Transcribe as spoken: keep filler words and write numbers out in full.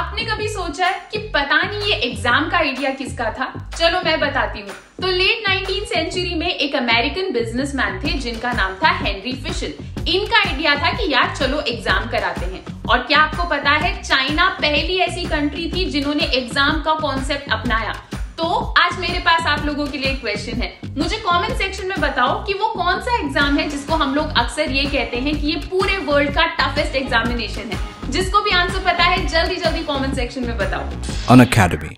आपने कभी सोचा है कि पता नहीं ये एग्जाम का आइडिया किसका था? चलो मैं बताती हूँ। तो लेट नाइनटीन सेंचुरी में एक अमेरिकन बिजनेसमैन थे जिनका नाम था हेनरी फिशर। इनका आइडिया था कि यार चलो एग्जाम कराते हैं। और क्या आपको पता है, चाइना पहली ऐसी कंट्री थी जिन्होंने एग्जाम का कॉन्सेप्ट अपनाया। तो आज मेरे पास आप लोगों के लिए एक क्वेश्चन है, मुझे कमेंट सेक्शन में बताओ कि वो कौन सा एग्जाम है जिसको हम लोग अक्सर ये कहते हैं कि ये पूरे वर्ल्ड का टफेस्ट एग्जामिनेशन है। जिसको भी आंसर पता है जल्दी जल्दी कमेंट सेक्शन में बताओ। अनअकैडमी